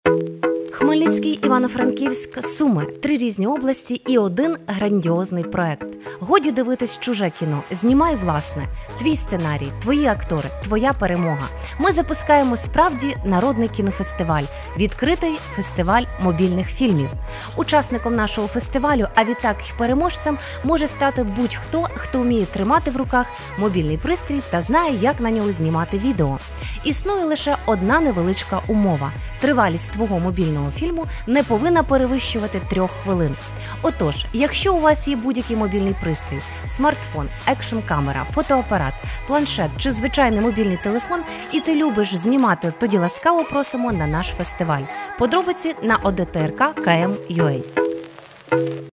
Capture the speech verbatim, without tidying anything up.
Хмельницький, Івано-Франківськ, Суми – три різні області і один грандіозний проект. Годі дивитись чуже кіно, знімай власне. Твій сценарій, твої актори, твоя перемога. Ми запускаємо справді народний кінофестиваль, відкритий фестиваль мобільних фільмів. Учасником нашого фестивалю, а відтак і переможцем, може стати будь-хто, хто вміє тримати в руках мобільний пристрій та знає, як на нього знімати відео. Існує лише одна невеличка умова – тривалість твого мобільного фільму не повинна перевищувати трьох хвилин. Отож, якщо у вас є будь-який мобільний пристрій – смартфон, екшн-камера, фотоапарат, планшет чи звичайний мобільний телефон і ти любиш знімати, тоді ласкаво просимо на наш фестиваль. Подробиці на о де те ер ка точка ка ем точка ю а.